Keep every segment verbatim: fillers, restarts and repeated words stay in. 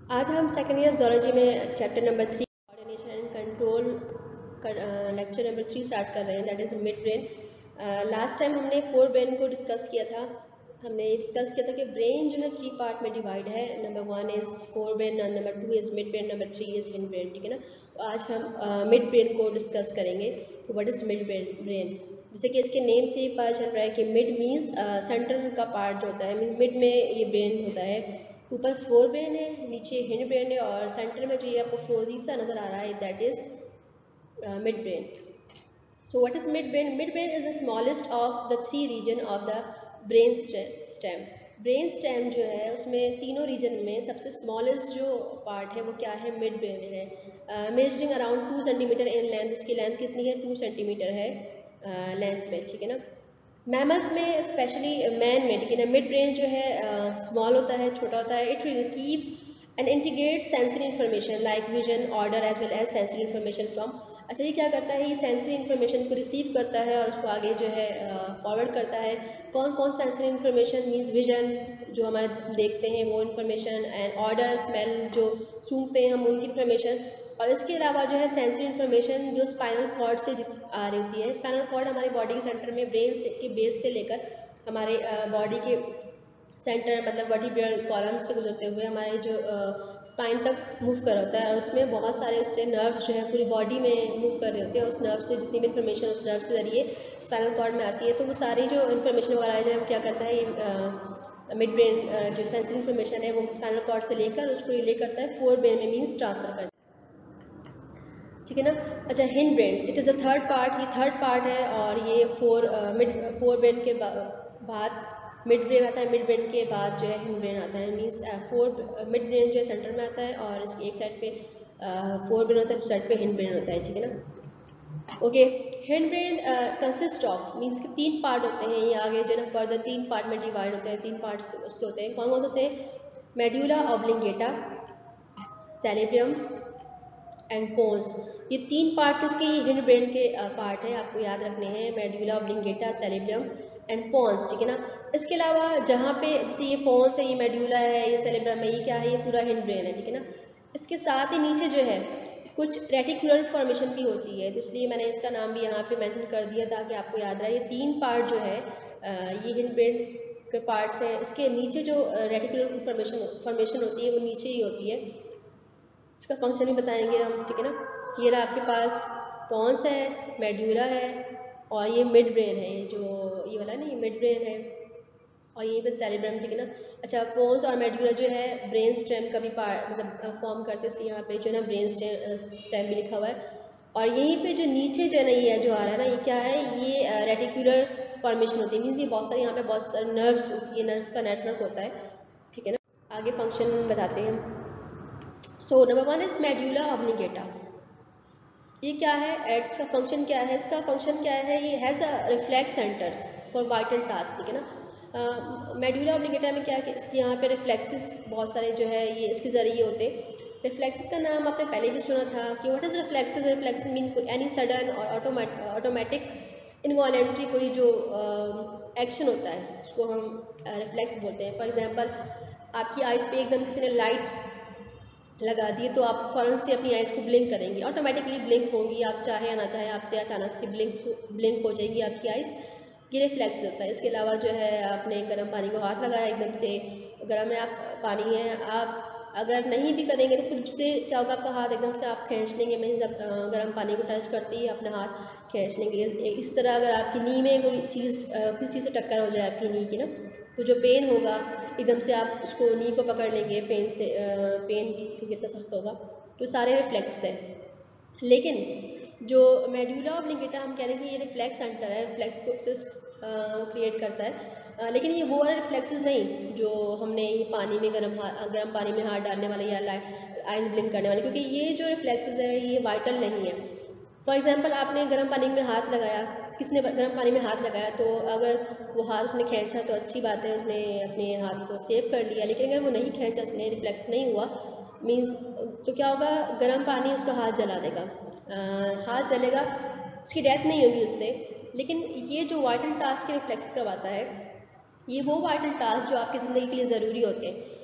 आज हम second year zoology में chapter number three coordination and control lecture number three start कर रहे हैं, that is midbrain. Last time हमने फोर ब्रेन को डिस्कस किया था। हमने डिस्कस किया था कि ब्रेन जो है थ्री पार्ट में डिवाइड है। Number one is forebrain, number two is midbrain, number three is hindbrain. ठीक है ना। तो आज हम मिड ब्रेन को डिस्कस करेंगे। तो व्हाट इज़ मिड ब्रेन? जैसे कि इसके नेम से ही पता चल रहा है कि मिड मीन्स सेंटर का पार्ट जो होता है, मिड में ये ब्रेन होता है। ऊपर फोर ब्रेन है, नीचे हिंड ब्रेन है और सेंटर में जो ये आपको फ्रोजी सा नजर आ रहा है that is midbrain. So what is midbrain? Midbrain is the smallest of the three region of the brain stem. Brain stem जो है उसमें तीनों रीजन में सबसे स्मॉलेस्ट जो पार्ट है वो क्या है? मिड ब्रेन है। Measuring around two centimetre in length. इसकी लेंथ कितनी है? टू सेंटीमीटर है लेंथ uh, में। ठीक है ना। मैमल्स में स्पेशली मैन में, ठीक है ना, मिड ब्रेन जो है स्मॉल uh, होता है, छोटा होता है। It will receive and integrate sensory information like vision, order as well as sensory information from. अच्छा, ये क्या करता है? ये सेंसरी इन्फॉर्मेशन को रिसीव करता है और उसको आगे जो है फॉरवर्ड uh, करता है। कौन कौन सेंसरी इन्फॉर्मेशन? मीन्स विजन जो हमारे देखते हैं वो इन्फॉर्मेशन, एंड ऑर्डर स्मेल जो सूंघते हैं हम उनकी इन्फॉर्मेशन, और इसके अलावा जो है सेंसरी इन्फॉर्मेशन जो स्पाइनल कॉर्ड से आ रही होती है। स्पाइनल कॉर्ड हमारे बॉडी के सेंटर में ब्रेन से के बेस से लेकर हमारे बॉडी के सेंटर मतलब वर्टिब्रल कॉलम से गुजरते हुए हमारे जो स्पाइन तक मूव कर होता है, और उसमें बहुत सारे उससे नर्व जो है पूरी बॉडी में मूव कर रहे होते हैं। उस नर्व से जितनी भी इन्फॉर्मेशन उस नर्व के जरिए स्पाइनल कॉर्ड में आती है, तो वो सारी जो इन्फॉर्मेशन वगैरह जो है क्या करता है, ये मिड ब्रेन जो सेंसरी इन्फॉर्मेशन है वो स्पाइनल कॉर्ड से लेकर उसको रिले करता है फोर ब्रेन में, मीन्स ट्रांसफर करता है। ठीक है ना। अच्छा, hindbrain, it is the third part. ये थर्ड पार्ट है और ये फोर मिड फोर ब्रेन के बाद मिड ब्रेन आता है। मिड ब्रेन के बाद जो है हिंड ब्रेन आता है। मीन्स फोर मिड ब्रेन जो है सेंटर में आता है और इसकी एक साइड पे फोर ब्रेन होता है, दूसरी साइड पे हिंड ब्रेन होता है। ठीक है ना। Okay, hindbrain consist of means के तीन पार्ट होते हैं। ये आगे जो है ना फर्दर तीन पार्ट में डिवाइड होते हैं। तीन पार्ट उसके होते हैं। कौन कौन होते हैं? Medulla oblongata, cerebrum and pons. ये तीन पार्ट किसके? ये हिंड ब्रेन के पार्ट है, आपको याद रखने हैं। Medulla oblongata, cerebrum and pons. ठीक है ना। इसके अलावा जहाँ पे जैसे ये पोन्स है, ये मेड्यूला है, ये सेरेब्रम है, ये क्या है? ये पूरा हिंड ब्रेन है। ठीक है ना। इसके साथ ही नीचे जो है कुछ रेटिकुलर फॉर्मेशन भी होती है, तो इसलिए मैंने इसका नाम भी यहाँ पे मेंशन कर दिया ताकि आपको याद रहे। ये तीन पार्ट जो है ये हिंड ब्रेन के पार्ट्स हैं। इसके नीचे जो रेटिकुलर फॉर्मेशन फॉर्मेशन होती है वो नीचे ही होती है। इसका फंक्शन भी बताएंगे हम। ठीक है ना। ये रहा आपके पास पोन्स है, मेड्यूला है और ये मिड ब्रेन है। ये जो ये वाला है ना, ये मिड ब्रेन है और ये पे सेरेब्रम। ठीक है ना। अच्छा, पोन्स और मेड्यूला जो है ब्रेन स्टेम का भी पार्ट मतलब फॉर्म करते हैं, इसलिए यहाँ पे जो है ना ब्रेन स्टेम भी लिखा हुआ है। और यहीं पे जो नीचे जो है ना ये जो आ रहा है ना, ये क्या है? ये रेटिकुलर फॉर्मेशन होती है। मीन्स ये बहुत सारे यहाँ पे बहुत सारे नर्व्स होती है, नर्व्स का नेटवर्क होता है। ठीक है ना। आगे फंक्शन बताते हैं। So number one is medulla oblongata. ये क्या है? इसका फंक्शन क्या है? इसका फंक्शन क्या है? ये has a reflex centres for vital task. ठीक है ना। मेड्यूला ऑब्लिंगेटा में क्या है कि इसके यहाँ पे रिफ्लेक्सेस बहुत सारे जो है ये इसके ज़रिए होते हैं। रिफ्लेक्सेस का नाम आपने पहले भी सुना था कि what is reflexes? Reflexes mean any sudden और ऑटोमेटिक इनवॉलेंट्री कोई जो एक्शन uh, होता है उसको हम रिफ्लेक्स uh, बोलते हैं। फॉर एग्जांपल, आपकी आइज़ पे एकदम किसी ने लाइट लगा दिए तो आप फ़ौरन से अपनी आइज़ को ब्लिंक करेंगी, ऑटोमेटिकली ब्लिंक होंगी, आप चाहे या ना चाहे आपसे अचानक से ब्लिंक ब्लिंक हो जाएगी आपकी आइज़। ये रिफ्लेक्स होता है। इसके अलावा जो है आपने गर्म पानी को हाथ लगाया, एकदम से गर्म है आप पानी है, आप अगर नहीं भी करेंगे तो खुद से क्या होगा, आपका हाथ एकदम से आप खींच लेंगे। मीन्स आप गर्म पानी को टच करते ही अपना हाथ खींच लेंगे। इस तरह अगर आपकी नी में कोई चीज़ किसी चीज़ से टक्कर हो जाए आपकी नी की ना, तो जो पेन होगा एकदम से आप उसको नी को पकड़ लेंगे पेन से, पेन कितना सख्त होगा। तो सारे रिफ्लेक्स है। लेकिन जो मेड्यूला ऑब्लिंगेटा हम कह रहे हैं कि ये रिफ्लेक्स सेंटर है, रिफ्लेक्स प्रोसेस क्रिएट करता है। आ, लेकिन ये वो वाला रिफ्लेक्सेस नहीं जो हमने ये पानी में गर्म गर्म पानी में हाथ डालने वाले या आइज ब्लिंक करने वाले, क्योंकि ये जो रिफ्लेक्सेस है ये वाइटल नहीं है। फॉर एग्जांपल, आपने गर्म पानी में हाथ लगाया, किसी ने गर्म पानी में हाथ लगाया तो अगर वो हाथ उसने खींचा तो अच्छी बात है, उसने अपने हाथ को सेव कर लिया। लेकिन अगर वो नहीं खींचा, उसने रिफ्लेक्स नहीं हुआ, मीन्स तो क्या होगा, गर्म पानी उसका हाथ जला देगा, आ, हाथ जलेगा, उसकी डेथ नहीं होगी उससे। लेकिन ये जो वाइटल टास्क के रिफ्लेक्स करवाता है, ये वो वाइटल टास्क जो आपकी ज़िंदगी के लिए ज़रूरी होते हैं।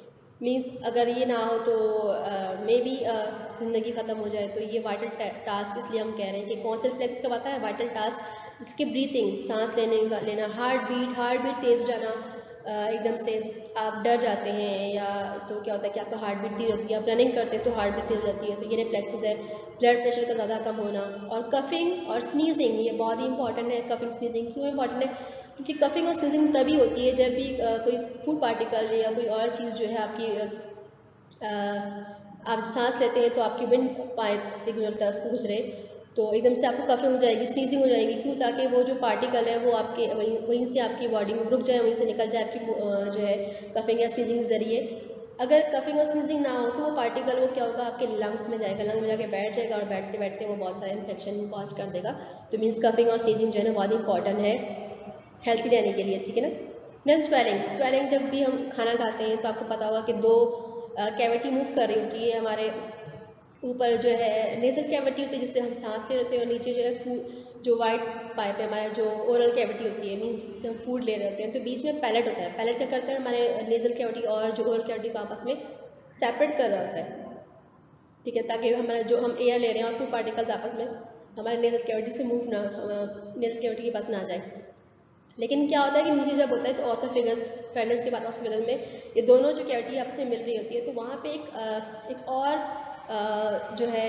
मीन्स अगर ये ना हो तो मे बी ज़िंदगी ख़त्म हो जाए। तो ये वाइटल टास्क इसलिए हम कह रहे हैं कि कौन से रिफ्लेक्स करवाता है, वाइटल टास्क जिसकी ब्रीथिंग, सांस लेने का लेना, हार्ट बीट हार्ट बीट तेज़ हो जाना, एकदम से आप डर जाते हैं या तो क्या होता है कि आपका हार्ट बीट तेज होती है, आप रनिंग करते हैं तो हार्ट बीट तेज हो जाती है, तो ये रिफ्लेक्सेस है। ब्लड प्रेशर का ज़्यादा कम होना, और कफिंग और स्नीजिंग, ये बहुत ही इंपॉर्टेंट है। कफिंग स्नीजिंग क्यों इंपॉर्टेंट है? क्योंकि कफिंग और स्नीजिंग तभी होती है जब भी आ, कोई फूड पार्टिकल या कोई और चीज़ जो है आपकी आ, आप सांस लेते हैं तो आपकी विंड पाइप से गुजरता गुजरे तो एकदम से आपको कफिंग हो जाएगी, स्नीजिंग हो जाएगी। क्यों? ताकि वो जो पार्टिकल है वो आपके वहीं वहीं से आपकी बॉडी में रुक जाए, वहीं से निकल जाए आपकी जो है कफिंग या स्नीजिंग के ज़रिए। अगर कफिंग और स्नीजिंग ना हो तो वो पार्टिकल वो क्या होगा, आपके लंग्स में जाएगा, लंग्स में जाके बैठ जाएगा और बैठते बैठते वो बहुत सारे इन्फेक्शन कॉज कर देगा। तो मीन्स कफिंग और स्नीजिंग जो है ना बहुत इंपॉर्टेंट है हेल्थी रहने के लिए, ठीक है ना। देन स्वेलिंग, स्वेलिंग जब भी हम खाना खाते हैं तो आपको पता होगा कि दो कैविटी मूव कर रही होती है। हमारे ऊपर जो है नेजल कैविटी होती है जिससे हम सांस ले रहे होते हैं, और नीचे जो है फूड जो वाइट पाइप है हमारा जो ओरल कैविटी होती है, मीन्स जिससे हम फूड ले रहे होते हैं। तो बीच में पैलेट होता है। पैलेट क्या करता है, हमारे नेजल कैविटी और जो ओरल कैविटी को आपस में सेपरेट कर रहा होता है, ठीक है, ताकि हमारा जो हम एयर ले रहे हैं और फूड पार्टिकल्स आपस में हमारे नेजल कैविटी से मूव ना, नेजल कैविटी के पास ना जाए। लेकिन क्या होता है कि नीचे जब होता है तो ऑसोफेगस, फेरनेस के बाद ऑसोफेगस में ये दोनों जो कैविटी आपस में मिल रही होती है, तो वहाँ पे एक एक और जो है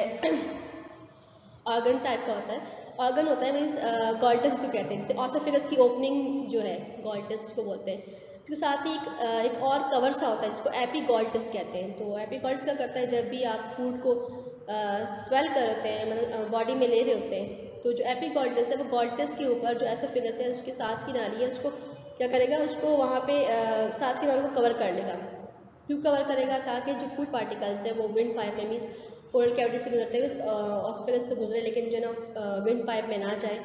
ऑर्गन टाइप का होता है, ऑर्गन होता है मीन्स गॉल्टस जो कहते हैं, जैसे ऑसोफेगस की ओपनिंग जो है गॉल्टस को बोलते हैं। इसके साथ ही एक एक और कवर सा होता है जिसको एपिगॉल्टस कहते हैं। तो एपिगॉल्टस क्या करता है, जब भी आप फूड को स्वेल कर होते हैं, मतलब बॉडी में ले रहे होते हैं, तो जो एपिगॉल्टस है वो गॉल्टस के ऊपर जो एसोफेगस है उसकी सांस की नाली है उसको क्या करेगा, उसको वहाँ पे सांस की नाली को कवर कर लेगा। क्यों कवर करेगा? ताकि जो फूड पार्टिकल्स है वो विंड पाइप में मीन्स ओरल कैविटी से गुजरते हुए ऑसोफेगस तो गुजरे, लेकिन जो ना विंड पाइप में ना जाए।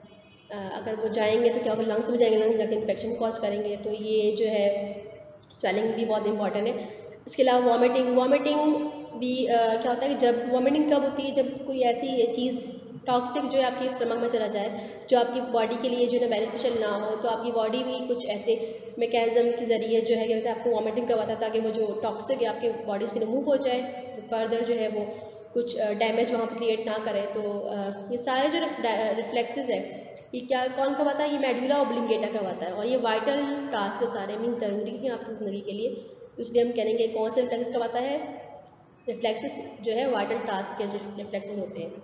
अगर वो जाएंगे तो क्या होगा, लंग्स में जाएंगे, लंग्स जाके इन्फेक्शन कॉज करेंगे। तो ये जो है स्वेलिंग भी बहुत इंपॉर्टेंट है। इसके अलावा वॉमिटिंग, वॉमिटिंग भी आ, क्या होता है कि जब वॉमिटिंग कब होती है, जब कोई ऐसी चीज़ टॉक्सिक जो है आपकी स्टमक में चला जाए जो आपकी बॉडी के लिए जो है बेनिफिशियल ना हो, तो आपकी बॉडी भी कुछ ऐसे मैकेनिज्म के ज़रिए जो है क्या कहते हैं आपको वॉमिटिंग करवाता है, ताकि वो जो टॉक्सिक है आपकी बॉडी से रिमूव हो जाए, फर्दर जो है वो कुछ डैमेज वहाँ पर क्रिएट ना करे। तो ये सारे जो रिफ्लेक्सेस है ये क्या कौन करवाता है, ये मेडुला ऑब्लिंगेटा करवाता है। और ये वाइटल टास्क है सारे, मीन्स ज़रूरी है आपकी ज़िंदगी के लिए। तो इसलिए हम कहेंगे कौन से रिफ्लेक्सेस करवाता है, रिफ्लेक्सेस जो है वाइटल टास्क के जो रिफ्लेक्सेस होते हैं।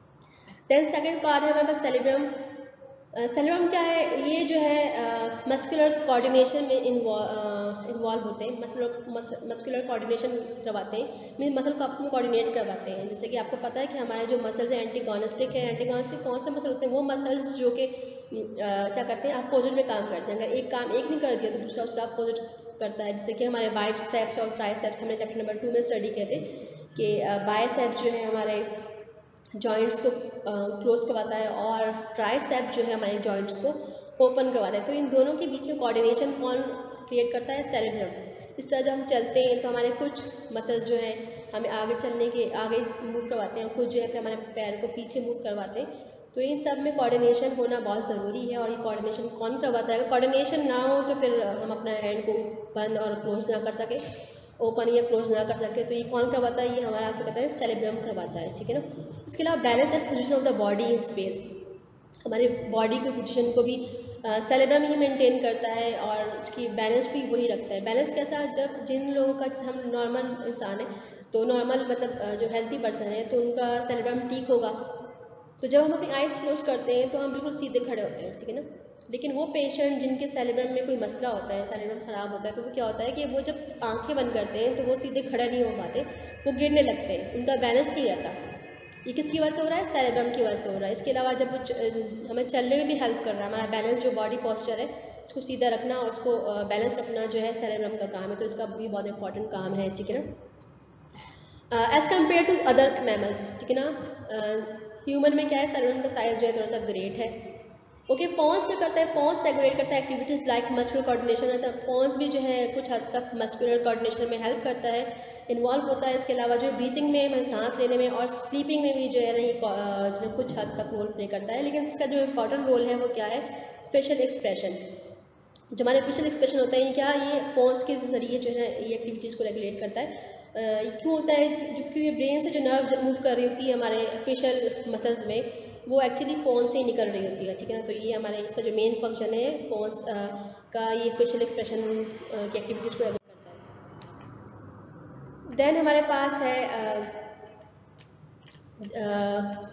देन सेकंड पार्ट है हमारे पास सेरिब्रम। सेरिब्रम क्या है, ये जो है मस्कुलर कोऑर्डिनेशन में इन्वॉल्व होते हैं, मस्कुलर मस्कुलर कोऑर्डिनेशन करवाते हैं, मीन मसल को आपस में कोऑर्डिनेट करवाते हैं। जैसे कि आपको पता है कि हमारे जो मसल्स हैं एंटीगोनिस्टिक है, एंटीगोनिस्टिक कौन से मसल होते हैं, वो मसल्स जो कि क्या करते हैं अपोजिट में काम करते हैं। अगर एक काम एक नहीं कर दिया तो दूसरा उसका अपोजिट करता है। जैसे कि हमारे बाइसेप्स और ट्राइसेप्स हमने चैप्टर नंबर टू में स्टडी किए थे कि बाइसेप्स जो है हमारे जॉइंट्स को क्लोज करवाता है और ट्राइसेप जो है हमारे जॉइंट्स को ओपन करवाता है। तो इन दोनों के बीच में कोऑर्डिनेशन कौन क्रिएट करता है, सेरिब्रम। इस तरह जब हम चलते हैं तो हमारे कुछ मसल्स जो हैं हमें आगे चलने के आगे मूव करवाते हैं, कुछ जो है फिर हमारे पैर को पीछे मूव करवाते हैं। तो इन सब में कोऑर्डिनेशन होना बहुत ज़रूरी है। और ये कोऑर्डिनेशन कौन करवाता है, अगर कोऑर्डिनेशन ना हो तो फिर हम अपना हैंड को बंद और क्लोज ना कर सके, ओपन या क्लोज ना कर सके, तो ये कौन करवाता है, ये हमारा क्या कहता है सेरिब्रम करवाता है, ठीक है ना। इसके अलावा balance and position of the body in space, हमारी बॉडी की पोजीशन को भी सेरिब्रम ही मेंटेन करता है और उसकी बैलेंस भी वही रखता है। बैलेंस कैसा, जब जिन लोगों का हम नॉर्मल इंसान है तो नॉर्मल मतलब जो हेल्थी पर्सन है तो उनका सेरिब्रम ठीक होगा, तो जब हम अपनी आइज़ क्लोज करते हैं तो हम बिल्कुल सीधे खड़े होते हैं, ठीक है ना। लेकिन वो पेशेंट जिनके सेरिब्रम में कोई मसला होता है, सेरिब्रम ख़राब होता है, तो वो क्या होता है कि वो जब आंखें बंद करते हैं तो वो सीधे खड़े नहीं हो पाते, वो गिरने लगते हैं, उनका बैलेंस नहीं रहता। ये किसकी वजह से हो रहा है, सेरिब्रम की वजह से हो रहा है। इसके अलावा जब वो च, हमें चलने में भी हेल्प कर रहा है, हमारा बैलेंस जो बॉडी पोस्चर है इसको सीधा रखना और उसको बैलेंस रखना जो है सेरिब्रम का काम है, तो इसका भी बहुत इंपॉर्टेंट काम है, ठीक है ना। As compare to other mammals, ठीक है ना, ह्यूमन में क्या है सेरिब्रम का साइज जो है थोड़ा सा ग्रेट है। ओके okay, पॉन्स क्या करता है, पॉन्स रेगुलेट करता है एक्टिविटीज़ लाइक मस्कुलर कोऑर्डिनेशन। अच्छा, पॉन्स भी जो है कुछ हद तक मस्कुलर कोऑर्डिनेशन में हेल्प करता है, इन्वॉल्व होता है। इसके अलावा जो ब्रीथिंग में, मतलब सांस लेने में और स्लीपिंग में भी जो है ना जो कुछ हद तक रोल प्ले करता है। लेकिन इसका जो इम्पोर्टेंट रोल है वो क्या है, फेशियल एक्सप्रेशन। जो हमारे फेशियल एक्सप्रेशन होता है क्या, ये पॉन्स के जरिए जो है ये एक्टिविटीज़ को रेगुलेट करता है। uh, क्यों होता है, क्योंकि ये ब्रेन से जो नर्व मूव कर रही होती है हमारे फेशियल मसल्स में, वो एक्चुअली पॉन्स से ही निकल रही होती है, ठीक है ना। तो ये हमारे इसका जो मेन फंक्शन है पॉन्स का, ये फेशियल एक्सप्रेशन की एक्टिविटीज़ को रेगुलेट करता है। देन हमारे पास है uh, uh,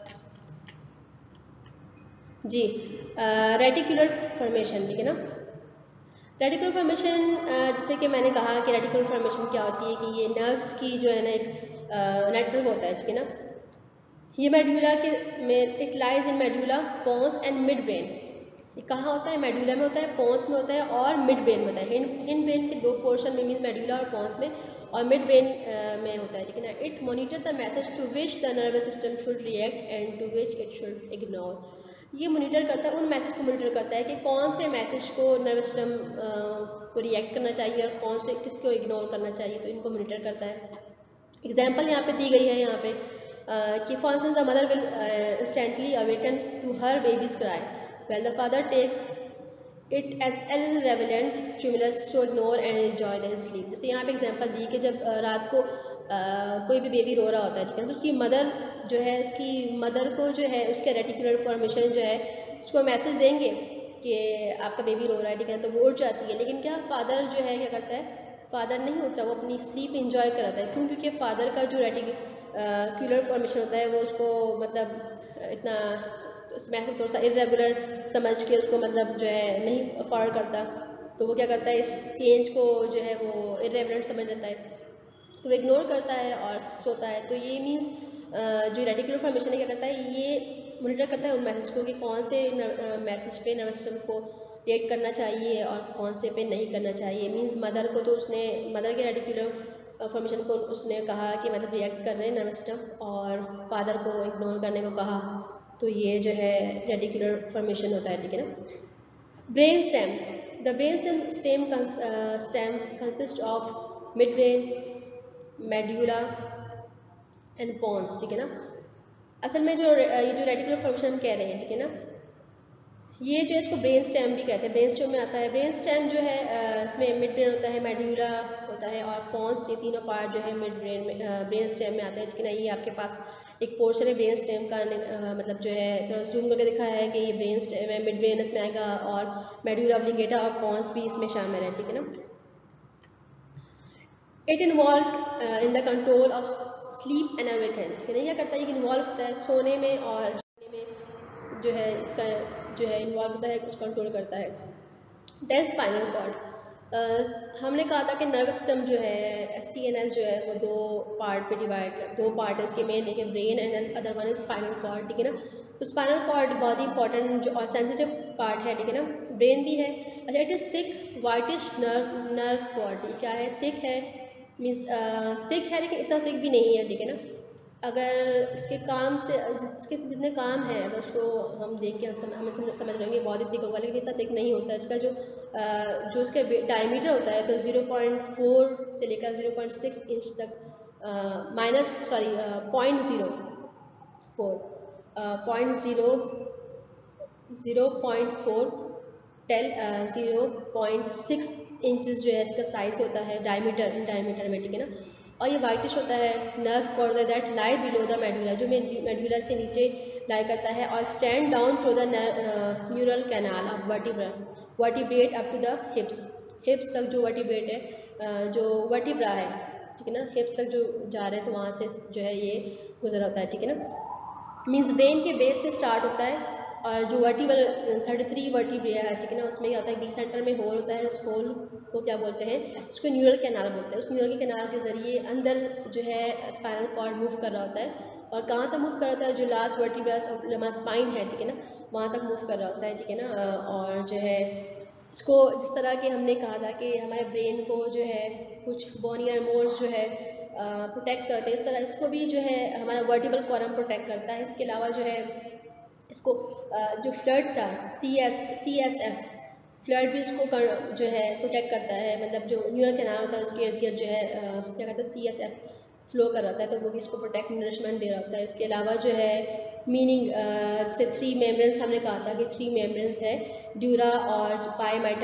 जी रेटिकुलर फॉर्मेशन, ठीक है ना। रेटिकुलर फॉर्मेशन, जैसे कि मैंने कहा कि रेटिकुलर फॉर्मेशन क्या होती है कि ये नर्व्स की जो है ना एक नेटवर्क होता है, ठीक है ना। ये मेडुला के में it lies in medulla, pons and mid brain. ये कहाँ होता है, मेडुला में होता है, पोन्स में होता है और मिड ब्रेन में होता है। हिंड ब्रेन के दो पोर्शन में मीन मेडुला और पोन्स में, और मिड ब्रेन में होता है, ठीक है ना। It monitor the message to which the nervous system should react and to which it should ignore. ये मॉनिटर करता है, उन मैसेज को मॉनिटर करता है कि कौन से मैसेज को नर्वस सिस्टम को रिएक्ट करना चाहिए और कौन से किसको इग्नोर करना चाहिए, तो इनको मॉनिटर करता है। एग्जाम्पल यहाँ पे दी गई है यहाँ पे uh, कि for instance the mother will instantly awaken to her baby's cry well the father takes it as irrelevant stimulus to ignore and enjoy the sleep. जैसे यहाँ पे एग्जांपल दी कि जब uh, रात को uh, कोई भी बेबी रो रहा होता है, ठीक है, तो उसकी मदर जो है, उसकी मदर को जो है उसके रेटिकुलर फॉर्मेशन जो है उसको मैसेज देंगे कि आपका बेबी रो रहा है, ठीक है, तो वो उठ जाती है। लेकिन क्या फादर जो है क्या करता है, फादर नहीं होता, वो अपनी स्लीप इंजॉय कराता है। क्यों? क्योंकि फादर का जो रेटिकुलर फॉर्मेशन होता है वो उसको मतलब इतना मैसेज थोड़ा सा इरेगुलर समझ के उसको मतलब जो है नहीं अफोर्ड करता, तो वो क्या करता है, इस चेंज को जो है वो इरेगुलर समझ लेता है, तो वो इग्नोर करता है और सोता है। तो ये मीन्स जो रेटिकुलर फॉर्मेशन है क्या करता है, ये मॉनिटर करता है उन मैसेज को कि कौन से मैसेज पे नर्वस सिस्टम को रिएक्ट करना चाहिए और कौन से पे नहीं करना चाहिए। मीन्स मदर को तो उसने मदर के रेटिकुलर फॉर्मेशन को उसने कहा कि मतलब रिएक्ट कर रहे हैं नर्वस सिस्टम, और फादर को इग्नोर करने को कहा, तो ये जो है रेटिकुलर फॉर्मेशन होता है, ठीक है ना। Brain stem, the brain stem stem consist of mid brain, medulla and pons, ठीक है ना। असल में जो ये जो रेटिकुलर फॉर्मेशन हम कह रहे हैं, ठीक है ना, ये जो इसको ब्रेन स्टेम भी कहते हैं, ब्रेन स्टेम में आता है। ब्रेन स्टेम जो है इसमें मिड ब्रेन होता है, मेडुला होता है और पोन्स, ये तीनों पार्ट जो है मिड ब्रेन में ब्रेन स्टेम में आता है, ठीक है ना। ये आपके पास एक पोर्शन है ब्रेन स्टेम का, आ, मतलब जो है थोड़ा जूम करके दिखाया है कि ये ब्रेन स्टेम है, मिड ब्रेन इसमें आएगा और मेडुला ऑब्लिंगेटा और पोन्स भी इसमें शामिल है, ठीक है ना। It involve in the control of sleep and awaken, ठीक है ना। क्या करता है, ये इन्वॉल्व होता है सोने में और जगने में, जो है इसका जो है इन्वॉल्व होता है, उसको कंट्रोल करता है। देन स्पाइनल कॉर्ड, हमने कहा था कि नर्वस सिस्टम जो है सी एन एस जो है वो दो पार्ट पे डिवाइड, दो पार्ट है उसके मेन, एक है brain and other one is spinal cord, ठीक है ना। तो स्पाइनल कॉर्ड बहुत ही इंपॉर्टेंट जो और सेंसिटिव पार्ट है, ठीक है ना। ब्रेन भी है, अच्छा it is thick whitish nerve nerve cord, क्या है, थिक है, मीन्स थिक है लेकिन इतना थिक भी नहीं है, ठीक है ना। अगर इसके काम से इसके जितने काम हैं अगर उसको हम देख के हम समझ हमें समझ समझ रहे होंगे बहुत ही थिक होगा, लेकिन इतना थिक नहीं होता। इसका जो आ, जो इसका डायमीटर होता है तो ज़ीरो पॉइंट फोर से लेकर ज़ीरो पॉइंट सिक्स इंच तक, minus sorry point zero four point zero zero point four till zero point six inches जो है इसका साइज़ होता है डायमीटर डायमीटर में, ठीक है ना। और ये वाइटिश होता है। Nerve cord that lie below the medulla, जो मेडुला से नीचे लाई करता है, और stand down to the neural canal of vertebra vertebrate up to the hips, hips तक जो वर्टिब्रेट है, uh, जो वर्टिब्रा है, ठीक है ना, हिप्स तक जो जा रहे हैं तो वहाँ से जो है ये गुजरा होता है, ठीक है ना। मीन्स ब्रेन के बेस से स्टार्ट होता है, और जो वर्टिबल थर्टी थ्री वर्टिब्रिया है, ठीक है ना, उसमें क्या होता है, बी सेंटर में होल होता है, उस होल को क्या बोलते हैं, उसको न्यूरल कैनाल बोलते हैं। उस न्यूरल के कैनाल के जरिए अंदर जो है स्पाइनल कॉर्ड मूव कर रहा होता है, और कहाँ तक मूव कर रहा होता है, जो लास्ट वर्टिब्रा हमारा स्पाइन है, ठीक है ना, वहाँ तक मूव कर रहा होता है, ठीक है ना। और जो है इसको जिस तरह के हमने कहा था कि हमारे ब्रेन को जो है कुछ बोनियर मोड्स जो है प्रोटेक्ट करते हैं, इस तरह इसको भी जो है हमारा वर्टिबल कॉलम प्रोटेक्ट करता है। इसके अलावा जो है इसको जो फ्लड था C S C S F fluid भी इसको कर, जो है प्रोटेक्ट करता है, मतलब जो न्यूरल कैनाल होता है उसके इर्द गिर्द जो है आ, क्या कहते हैं सी एस एफ फ्लो कर रहा है, तो वो भी इसको प्रोटेक्ट नरिशमेंट दे रहा होता है। इसके अलावा जो है मीनिंग से थ्री मेम्ब्रेन्स हमने कहा था कि थ्री मेम्ब्रेन्स है, ड्यूरा और पाईमेटल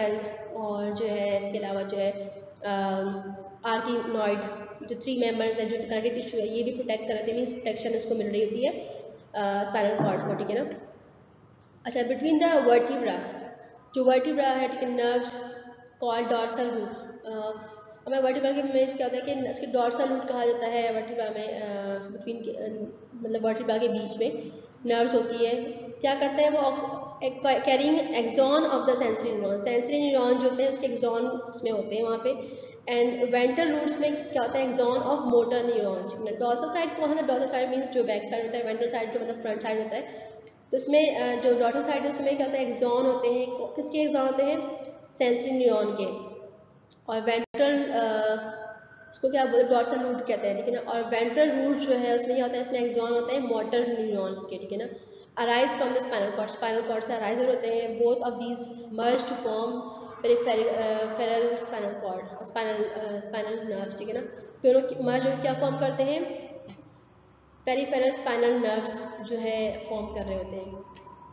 और जो है इसके अलावा जो है आर्किनॉइड जो थ्री मेंबर्स है जो कनेक्टिव टिश्यू है ये भी प्रोटेक्ट कर रहे थे, मीन्स प्रोटेक्शन उसको मिल रही होती है स्पाइनल कॉर्ड को, ठीक है ना। अच्छा, बिटवीन द वर्टिब्रा, जो वर्टिब्रा है ठीक है, नर्व्स कॉल्ड डॉर्सल रूट। हमें वर्टिब्रा के में क्या होता है कि इसके डॉर्सल रूट कहा जाता है वर्टिब्रा में, बिटवीन के मतलब वर्टिब्रा के बीच में नर्व्स होती है। क्या करता है वो, carrying axon of the sensory neuron, sensory neuron जो होते हैं उसके एक्सॉन उसमें होते हैं वहाँ पे। एंड वेंट्रल रूट्स में क्या होता है, एक्सॉन ऑफ मोटर न्यूरॉन्स, ठीक है। डॉर्सल साइड कौन सा, डॉर्सल साइड मीन्स जो बैक साइड होता है, वेंट्रल साइड जो मतलब फ्रंट साइड होता है। तो इसमें जो डॉर्सल साइड है उसमें क्या होता है, एक्सॉन होते हैं, किसके एक्सॉन होते हैं, सेंसरी न्यूरॉन के। और वेंट्रल उसको क्या बोलते हैं, डॉर्सल रूट कहते हैं, ठीक है ना। और वेंट्रल रूट जो है उसमें क्या होता है, इसमें एक्सॉन होते हैं मोटर न्यूरॉन्स के, ठीक है ना। Arise from the spinal cord, spinal cord से अराइज होते हैं। Both of these merge to form peripheral spinal cord, spinal spinal nerves, ठीक है ना। दोनों मर्ज क्या फॉर्म करते हैं, पेरिफेरल स्पाइनल नर्व्स जो है फॉर्म कर रहे होते हैं।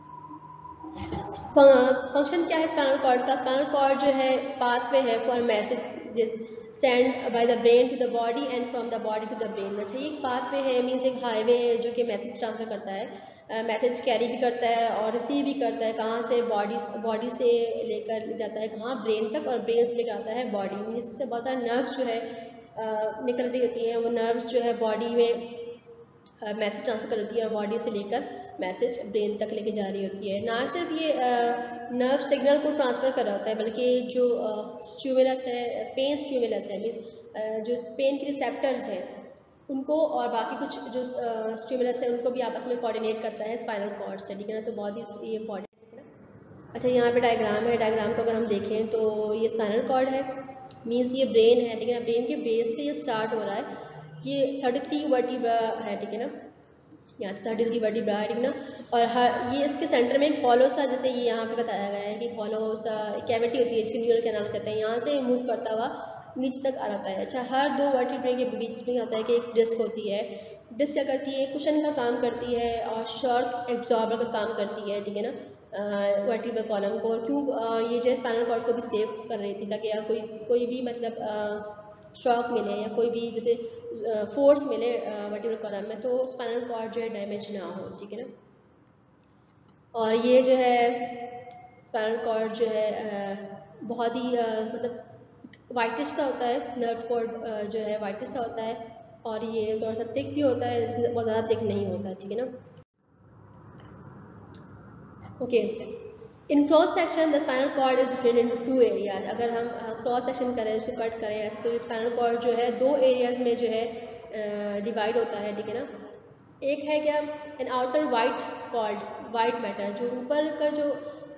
फंक्शन क्या है स्पाइनल कॉर्ड का, स्पाइनल कॉर्ड जो है पाथवे है for message send by the brain to the body and from the body to the brain. अच्छा, एक पाथवे है, मीन्स एक हाईवे है जो कि मैसेज ट्रांसफर करता है, मैसेज कैरी भी करता है और रिसीव भी करता है। कहाँ से, बॉडी बॉडी से लेकर जाता है कहाँ, ब्रेन तक, और ब्रेन से लेकर आता है बॉडी में। इससे बहुत सारे नर्व्स जो है uh, निकल रही होती हैं, वो नर्व्स जो है बॉडी में मैसेज ट्रांसफर कर होती है और बॉडी से लेकर मैसेज ब्रेन तक लेके जा रही होती है। ना सिर्फ ये नर्व सिग्नल को ट्रांसफ़र कर रहा होता है, बल्कि जो स्टिमुलस है, पेन स्टिमुलस है, मीन्स जो पेन के रिसेप्टर्स हैं उनको और बाकी कुछ जो स्टिमुलस है उनको भी आपस में कोऑर्डिनेट करता है स्पाइनल कॉर्ड से, ठीक है ना। तो बहुत ही ये इंपॉर्टेंट है ना। अच्छा, यहाँ पे डायग्राम है, डायग्राम को अगर हम देखें तो ये स्पाइनल कॉर्ड है, मीन्स ये ब्रेन है, ठीक है ना। ब्रेन के बेस से ये स्टार्ट हो रहा है, ये थर्टी थ्री वर्टिब्रा है, ठीक है ना, यहाँ थर्टी थ्री वर्टिब्रा है, ठीक है ना। और हर ये इसके सेंटर में एक हॉलो सा, जैसे ये यहाँ पे बताया गया है कि हॉलो सा कैविटी होती है, इसकी न्यूरल कैनाल कहते हैं, यहाँ से मूव करता हुआ नीचे तक आ रहा है। अच्छा, हर दो वर्टिब्रे के बीच में होता है कि एक डिस्क होती है, डिस्क क्या करती है, कुशन का काम करती है और शॉक एब्जॉर्बर का काम करती है, ठीक है ना, वर्टिब्रल कॉलम को। और क्यों, और ये जो है स्पाइनल कॉर्ड को भी सेव कर रही थी ताकि कोई कोई भी मतलब आ, शॉक मिले या कोई भी जैसे फोर्स मिले वर्टिब्रल कॉलम में, तो स्पाइनल कॉर्ड जो है डैमेज ना हो, ठीक है ना। और ये जो है स्पाइनल कॉर्ड जो है बहुत ही मतलब वाइटिश सा होता है, नर्व कॉर्ड जो है वाइटिश सा होता है, और ये थोड़ा सा थिक भी होता है, लेकिन बहुत ज़्यादा थिक नहीं होता, ठीक है ना। Okay, in cross section the spinal cord is divided into two areas. अगर हम क्रॉस सेक्शन करें, उसको कट करें, तो स्पाइनल कॉर्ड जो है दो एरियाज में जो है डिवाइड होता है, ठीक है ना। एक है क्या, an outer white called white matter, जो ऊपर का जो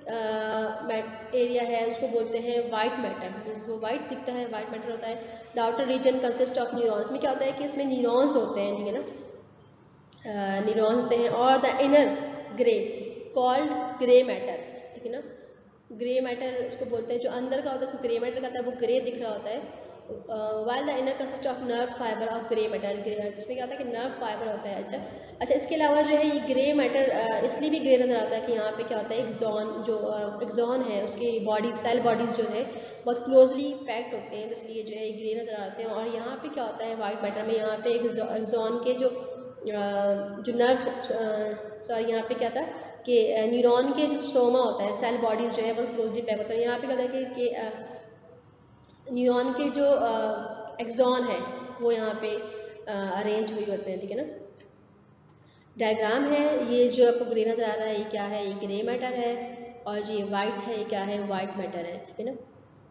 एरिया है उसको बोलते हैं वाइट मैटर, मीन्स वो वाइट दिखता है, वाइट मैटर होता है। The outer region consist of neurons, में क्या होता है कि इसमें न्यूरॉन्स होते हैं, ठीक है ना, न्यूरॉन्स होते हैं। और the inner grey called grey matter, ठीक है ना, ग्रे मैटर उसको बोलते हैं, जो अंदर का होता है उसको ग्रे मैटर कहता है, वो ग्रे दिख रहा होता है। While the inner consist of nerve fibre of grey matter, इसमें क्या होता है कि नर्व फाइबर होता है। अच्छा अच्छा इसके अलावा जो है ये ग्रे मैटर इसलिए भी ग्रे नजर आता है कि यहाँ पे क्या होता है, एक्सॉन जो एक्सॉन है उसकी बॉडी सेल बॉडीज जो है बहुत क्लोजली पैक्ड होते हैं, तो इसलिए जो है ये ग्रे नजर आते हैं। और यहाँ पे क्या होता है वाइट मैटर में, यहाँ पे एक्सॉन के जो जो नर्व सॉरी यहाँ पे क्या था कि न्यूरॉन के जो सोमा होता है, सेल बॉडीज जो है बहुत क्लोजली पैक होता है। यहाँ पे क्या होता है कि, कि न्यूरॉन के जो एक्सॉन है वो यहाँ पे अरेंज हुए होते हैं, ठीक है ना। डायग्राम है, ये जो आपको ग्रे नजर आ रहा है ये क्या है, ये ग्रे मैटर है, और ये वाइट है, ये क्या है, वाइट मैटर है, ठीक है ना।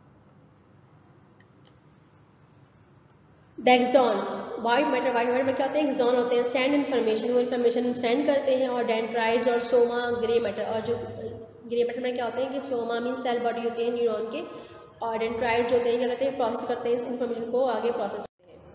The axon, white matter, white matter में क्या होते हैं, एक्सॉन होते हैं, सेंड इन्फॉर्मेशन, वो इन्फॉर्मेशन सेंड करते हैं। और डेंड्राइट्स और सोमा ग्रे मैटर, और जो ग्रे मैटर में क्या होते हैं कि सोमा मीन सेल बॉडी होती है न्यूरॉन के, और डेंड्राइट्स जो होते हैं क्या करते हैं, प्रोसेस करते हैं इस इन्फॉर्मेशन को, आगे प्रोसेस करते हैं।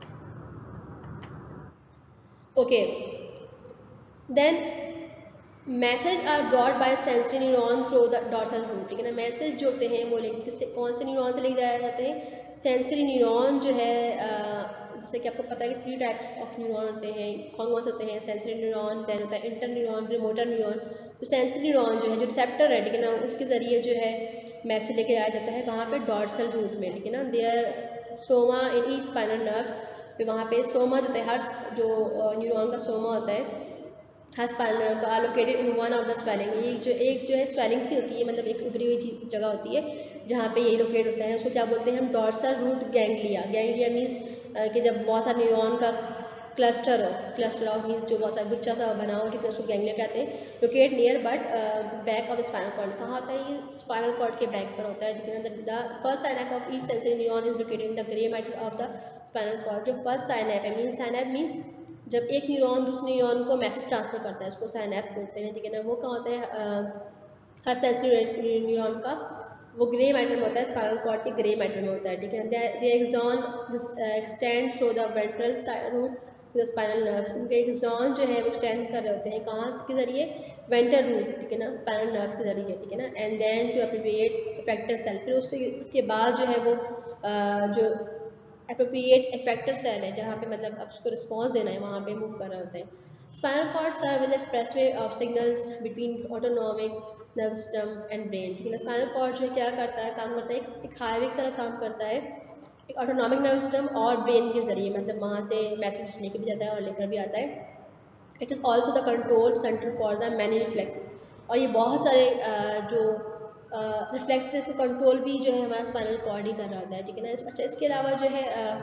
Okay, then message are brought by sensory neuron through the dorsal root, ठीक है ना। मैसेज जो होते हैं वो किससे, कौन से न्यूरॉन से लेके जाए जाते हैं, सेंसरी न्यूरॉन जो है, जैसे कि आपको पता है कि थ्री टाइप्स ऑफ न्यूरॉन होते हैं, कौन कौन से होते हैं, सेंसरी न्यूरॉन, देन होता है इंटर न्यूरॉन, मोटर न्यूरॉन। तो सेंसरी न्यूरॉन जो है जो रिसेप्टर है, ठीक है ना, उसके ज़रिए जो है मैसेज लेके आया जाता है कहाँ पे, डॉर्सल रूट में, ठीक है ना। There soma in each spinal nerve, फिर वहाँ पे सोमा जो होता है, हर जो न्यूरॉन का सोमा होता है हर स्पाइनल नर्व का, located in one of the swelling, ये जो एक जो है स्वेलिंग सी होती है, मतलब एक उभरी हुई जगह होती है जहाँ पे ये लोकेट होता है, उसको क्या बोलते हैं हम, dorsal root ganglia. Ganglia means कि जब बहुत सारे न्यूरॉन का क्लस्टर हो, क्लस्टर ऑफ मीन्स जो बहुत सारा गुच्छा सा बना हो, ठीक है, उसको गैंग्लिया कहते हैं। Locate near but back of the spinal cord, कहाँ होता है ये, स्पाइनल कॉर्ड के बैक पर होता है, ठीक है ना। The first synapse of each sensory neuron is located in the grey matter of the spinal cord. जो फर्स्ट साइनैप है, मीन्स साइनैप मीन्स जब एक न्यूरॉन दूसरे न्यूरॉन को मैसेज ट्रांसफर करता है, उसको साइनैप बोलते हैं, ठीक है ना। वो कहाँ होता है, हर सेंसरी न्यूरॉन का वो ग्रे मैटर में होता है, स्पाइनल कॉर्ड के ग्रे मैटर में होता है, ठीक है। The axon extend through the ventral root to the spinal nerve, उनके एक्सॉन जो है वो एक्सटेंड कर रहे होते हैं, कहाँ के जरिए, वेंट्रल रूट, ठीक है ना, स्पाइनल नर्व के जरिए, ठीक है ना। And then to appropriate effector cell, फिर उससे उसके बाद जो है वो uh, जो एप्रोप्रिएट इफेक्टर सेल है, जहाँ पे मतलब अब उसको रिस्पॉन्स देना है, वहाँ पे मूव कर रहे होते हैं। Spinal cord serve as expressway of signals between autonomic nerve system and brain, ठीक है। स्पाइनल कॉर्ड जो है क्या करता है, काम करता है, एक हाईवे की तरह काम करता है, एक ऑटोनॉमिक नर्व सिस्टम और ब्रेन के जरिए, मतलब वहाँ से मैसेज लेकर भी जाता है और लेकर भी आता है। It is also the control centre for the many reflex, और ये बहुत सारे जो रिफ्लेक्स uh, इसको कंट्रोल भी जो है हमारा स्पाइनल कॉर्ड ही कर रहा होता है, ठीक है ना। अच्छा, इसके अलावा जो है uh,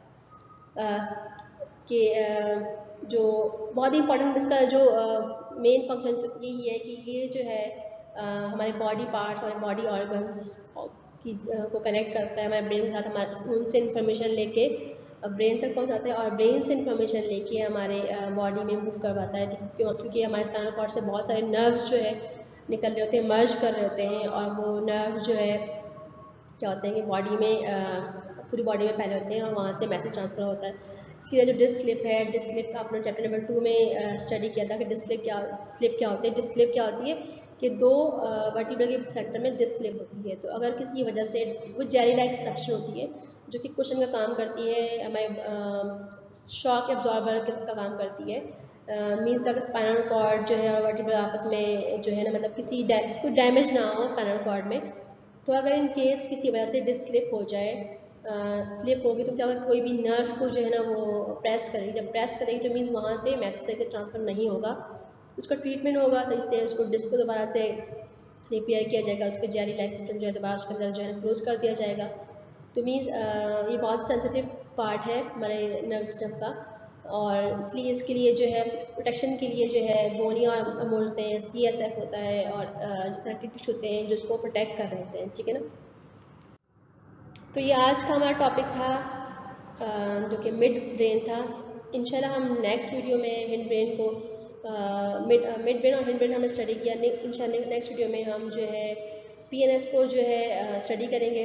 uh, कि uh, जो बहुत ही इंपॉर्टेंट इसका जो मेन uh, फंक्शन तो यही है कि ये जो है uh, हमारे बॉडी पार्ट्स और बॉडी ऑर्गन्स की uh, को कनेक्ट करता है हमारे ब्रेन के साथ, हमारे उनसे इंफॉर्मेशन लेके ब्रेन तक पहुंचाता है और ब्रेन से इंफॉर्मेशन लेके हमारे बॉडी में मूव करवाता है, क्योंकि हमारे स्पाइनल कॉर्ड से बहुत सारे नर्व्स जो है निकल रहे होते हैं, मर्ज कर रहे होते हैं, और वो नर्व जो है क्या होते हैं कि बॉडी में आ, पूरी बॉडी में फैले होते हैं और वहाँ से मैसेज ट्रांसफर होता है। इसकी जो डिस्क स्लिप है, डिस्क स्लिप का अपने चैप्टर नंबर टू में स्टडी किया था कि डिस्क स्लिप क्या स्लिप क्या होती है। डिस्क स्लिप क्या होती है कि दो वर्टिब्रा के सेंटर में डिस्क स्लिप होती है, तो अगर किसी वजह से वो जेली लाइक सब्सटेंस होती है जो कि कुशन का काम करती है, हमारे शॉक एब्जॉर्बर का काम करती है, मीन्स uh, अगर स्पाइनल कॉर्ड जो है और वर्टिब्रा आपस में जो है ना, मतलब किसी डै, कोई डैमेज ना हो स्पाइनल कॉर्ड में, तो अगर इन केस किसी वजह से डिस्क स्लिप हो जाए, स्लिप होगी तो क्या होगा, कोई भी नर्व को जो है ना वो प्रेस करेगी, जब प्रेस करेगी तो मीन्स वहाँ से मैसेज सही से ट्रांसफर नहीं होगा, उसका ट्रीटमेंट होगा सही से, उसको डिस्क को दोबारा से रिपेयर किया जाएगा, उसको जेली लाइक सब्सटेंस जो है दोबारा उसके अंदर जो है क्लोज कर दिया जाएगा। तो मीन्स ये बहुत सेंसिटिव पार्ट है हमारे नर्व सिस्टम का, और इसलिए इसके लिए जो है प्रोटेक्शन के लिए जो है बोनी और बोलते हैं सी एस एफ होता है और कनेक्टिव टिश्यू होते हैं जो उसको प्रोटेक्ट कर रहे होते हैं, ठीक है ना। तो ये आज का हमारा टॉपिक था जो कि मिड ब्रेन था। इंशाल्लाह हम नेक्स्ट वीडियो में हिंड ब्रेन को मिड मिड ब्रेन और हिंड ब्रेन हमने स्टडी किया, इंशाल्लाह नेक्स्ट वीडियो में हम जो है पी एन एस को जो है स्टडी करेंगे।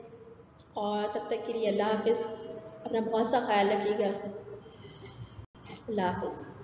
और तब तक के लिए अल्लाह हाफिज़, अपना बहुत सा ख्याल रखिएगा। अल्लाह हाफिज़।